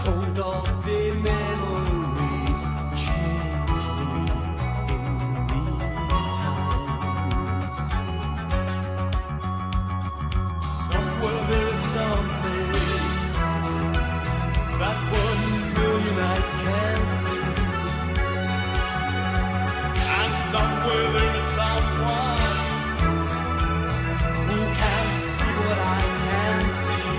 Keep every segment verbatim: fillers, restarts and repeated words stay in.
cold all-day memories change me in these times. Somewhere there's some place that one million eyes can't see, and somewhere there's someone who can see what I can see.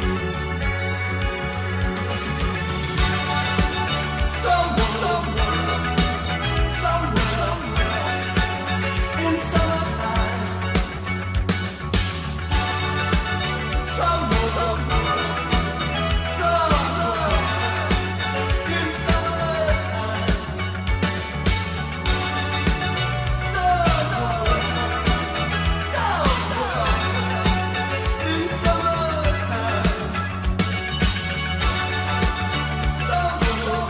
Somewhere, somewhere, somewhere in summertime. Somewhere, somewhere, somewhere in summertime. Somewhere, somewhere in summertime. Somewhere.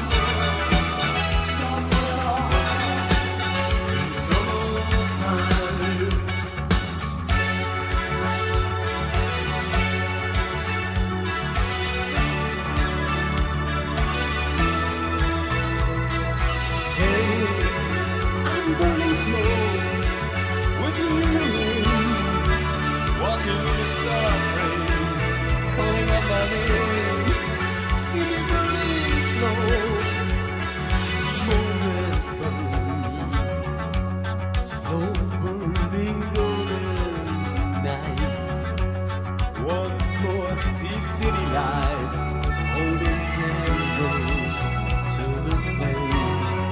I'm burning slow with you in the rain, walking in the sun rain, calling out my name. See me burning slow, moments burn, slow burning golden nights. Once more see city lights, holding candles to the flame.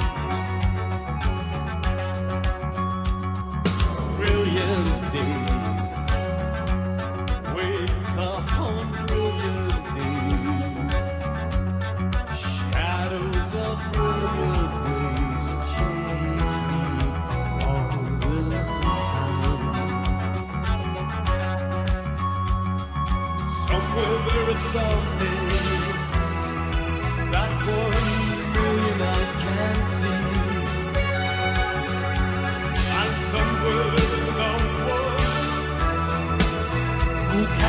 Brilliant days wake up on brilliant days. Shadows of brilliant ways change me all the time. Somewhere there is some things that one million eyes can't see, and somewhere there's someone who can